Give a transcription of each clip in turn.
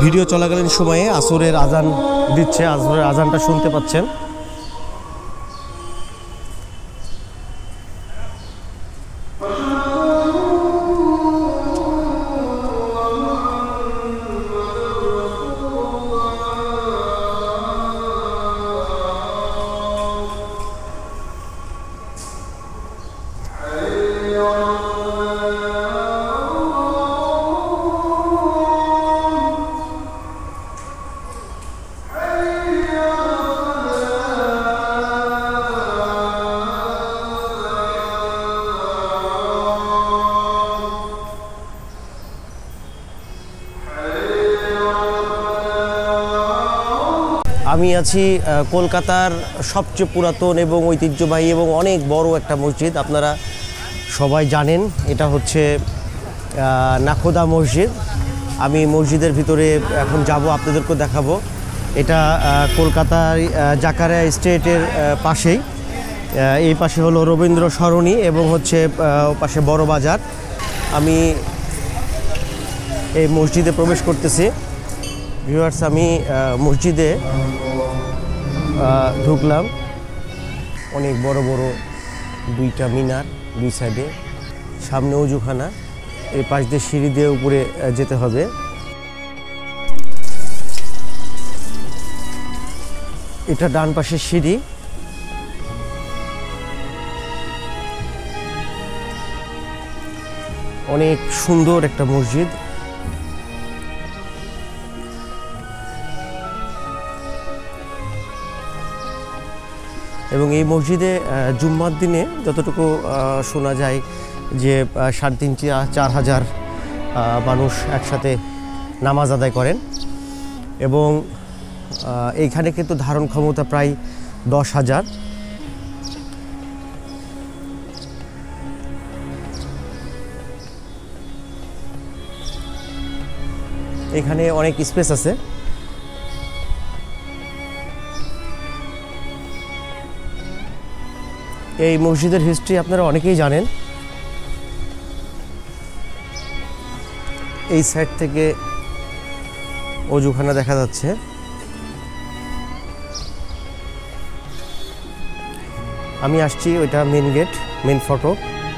Video চলাকালীন সময়ে আসরের আজান দিচ্ছে, আসরের আজানটা শুনতে পাচ্ছেন। আমি আছি কলকাতার সবচেয়ে পুরাতন এবং ঐতিহ্যবাহী এবং অনেক বড় একটা মসজিদ, আপনারা সবাই জানেন। এটা হচ্ছে নাখোদা মসজিদ। আমি মসজিদের ভিতরে এখন যাব, আপনাদেরকে দেখাবো। এটা কলকাতার জাকারিয়া স্টেটের পাশেই। এই পাশে হলো রবীন্দ্র সরণি এবং হচ্ছে পাশে বড় বাজার। আমি এই মসজিদে প্রবেশ করতেছি। ভিউয়ার্স, আমি মসজিদে ঢুকলাম। অনেক বড় বড় দুইটা মিনার, দুই সাইডে, সামনে ওজুখানা। এই পাশ দিয়ে সিঁড়ি দিয়ে উপরে যেতে হবে। এটা ডান পাশের সিঁড়ি। অনেক সুন্দর একটা মসজিদ। এবং এই মসজিদে জুম্মার দিনে যতটুকু শোনা যায় যে 3,500-4,000 মানুষ একসাথে নামাজ আদায় করেন। এবং এইখানে কিন্তু ধারণ ক্ষমতা প্রায় 10,000। এখানে অনেক স্পেস আছে। এই মসজিদের হিস্ট্রি আপনারা অনেকেই জানেন। এই সাইড থেকে ওজুখানা দেখা যাচ্ছে। আমি আসছি, ওইটা মেন গেট, মেন ফটক।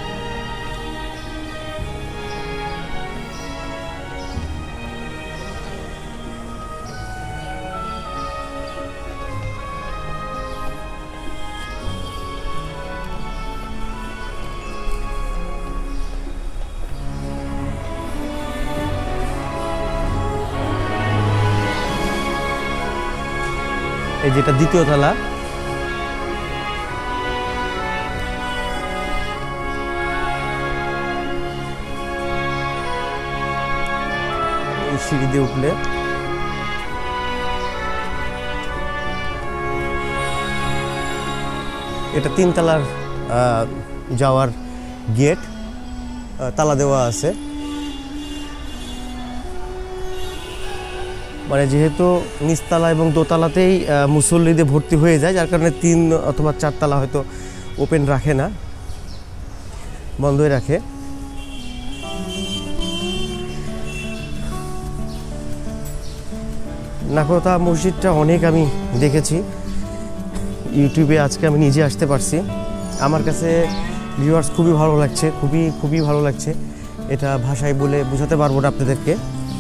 এই যেটা দ্বিতীয় তলা। এই সিঁড়ি দিয়ে উঠলে এটা 3 তলার যাওয়ার গেট, তালা দেওয়া আছে। মানে যেহেতু নিচতলা এবং দোতলাতেই মুসল্লিদের ভর্তি হয়ে যায়, যার কারণে 3 অথবা 4 তলা হয়তো ওপেন রাখে না, বন্ধই রাখে। নাখোদা মসজিদটা অনেক আমি দেখেছি ইউটিউবে, আজকে আমি নিজে আসতে পারছি। আমার কাছে ভিউয়ার্স খুবই ভালো লাগছে, খুবই ভালো লাগছে। এটা ভাষায় বলে বোঝাতে পারবো না আপনাদেরকে।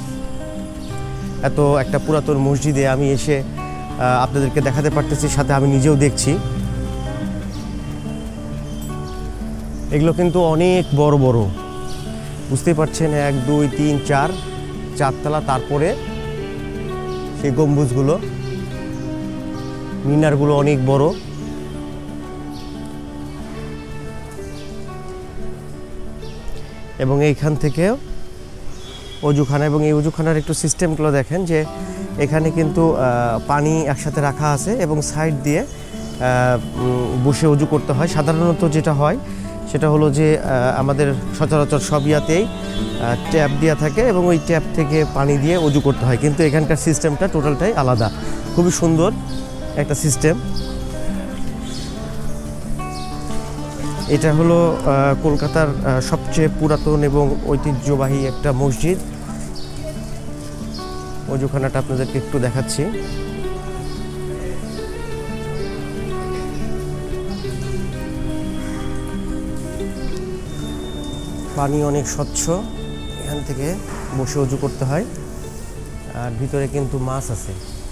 এত একটা পুরাতন মসজিদে আমি এসে আপনাদেরকে দেখাতে পারতেছি, সাথে আমি নিজেও দেখছি। এগুলো কিন্তু অনেক বড় বড়, বুঝতেই পারছেন। 1, 2, 3, 4 তলা। তারপরে সেই গম্বুজগুলো, মিনারগুলো অনেক বড়। এবং এইখান থেকে অজুখানা, এবং এই অজুখানার একটু সিস্টেমগুলো দেখেন যে এখানে কিন্তু পানি একসাথে রাখা আছে এবং সাইড দিয়ে বসে অজু করতে হয়। সাধারণত যেটা হয় সেটা হলো যে আমাদের সচরাচর সব ইয়াতেই ট্যাপ দেওয়া থাকে এবং ওই ট্যাপ থেকে পানি দিয়ে অজু করতে হয়, কিন্তু এখানকার সিস্টেমটা টোটালটাই আলাদা। খুবই সুন্দর একটা সিস্টেম। এটা হলো কলকাতার সবচেয়ে পুরাতন এবং ঐতিহ্যবাহী একটা মসজিদ। অজুখানাটা আপনাদেরকে একটু দেখাচ্ছি। পানি অনেক স্বচ্ছ, এখান থেকে বসে অজু করতে হয়। আর ভিতরে কিন্তু মাছ আছে।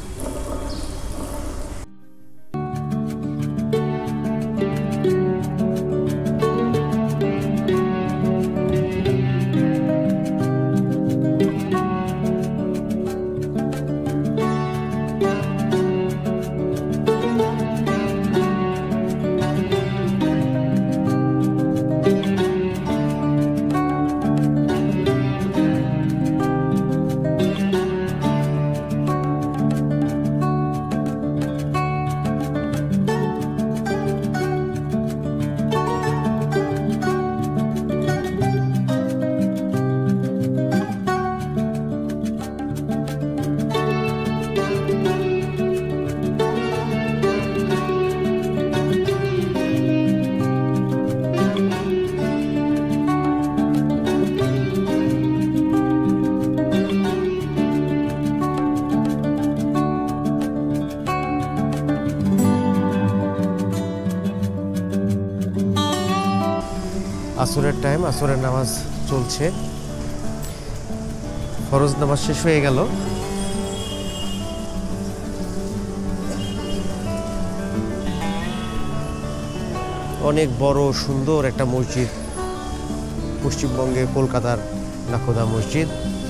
আসরের টাইম, আসরের নামাজ চলছে, ফরজ নামাজ শেষ হয়ে গেল। অনেক বড় সুন্দর একটা মসজিদ, পশ্চিমবঙ্গে কলকাতার নাখোদা মসজিদ।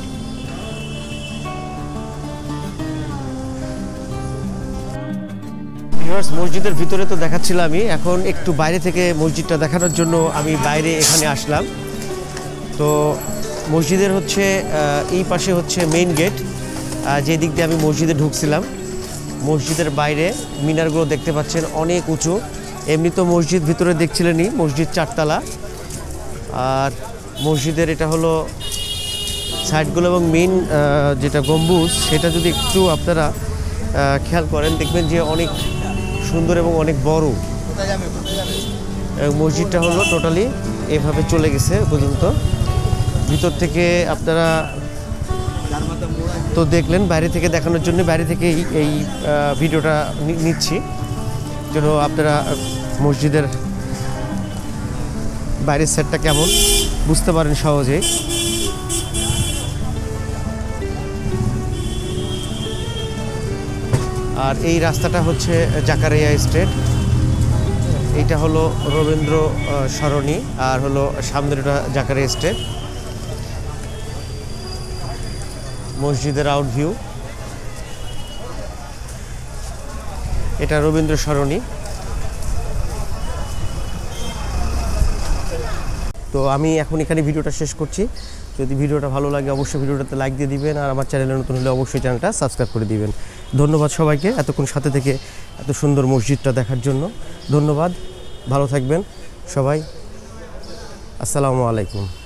মসজিদের ভিতরে তো দেখাচ্ছিলাম আমি, এখন একটু বাইরে থেকে মসজিদটা দেখানোর জন্য আমি বাইরে এখানে আসলাম। তো মসজিদের হচ্ছে এই পাশে হচ্ছে মেইন গেট, যে দিক দিয়ে আমি মসজিদে ঢুকছিলাম। মসজিদের বাইরে মিনারগুলো দেখতে পাচ্ছেন অনেক উঁচু। এমনি তো মসজিদ ভিতরে দেখছিলেনই, মসজিদ 4 তলা। আর মসজিদের এটা হলো সাইডগুলো এবং মেইন যেটা গম্বুজ, সেটা যদি একটু আপনারা খেয়াল করেন দেখবেন যে অনেক সুন্দর এবং অনেক বড়। মসজিদটা হলো টোটালি এভাবে চলে গেছে পর্যন্ত। ভিতর থেকে আপনারা তো দেখলেন, বাইরে থেকে দেখানোর জন্য বাইরে থেকে এই ভিডিওটা নিচ্ছি, যেন আপনারা মসজিদের বাইরের সেটটা কেমন বুঝতে পারেন সহজেই। আর এই রাস্তাটা হচ্ছে জাকারিয়া স্ট্রিট, এইটা হলো রবীন্দ্র সরণি, আর হলো সামনেটা জাকারিয়া স্ট্রিট। মসজিদের আউট ভিউ, এটা রবীন্দ্র সরণি। তো আমি এখন এখানে ভিডিওটা শেষ করছি। যদি ভিডিওটা ভালো লাগে অবশ্যই ভিডিওটাতে লাইক দিয়ে দিবেন, আর আমার চ্যানেলে নতুন হলে অবশ্যই চ্যানেলটা সাবস্ক্রাইব করে দিবেন। ধন্যবাদ সবাইকে এতক্ষণ সাথে থেকে এত সুন্দর মসজিদটা দেখার জন্য। ধন্যবাদ, ভালো থাকবেন সবাই। আসসালামু আলাইকুম।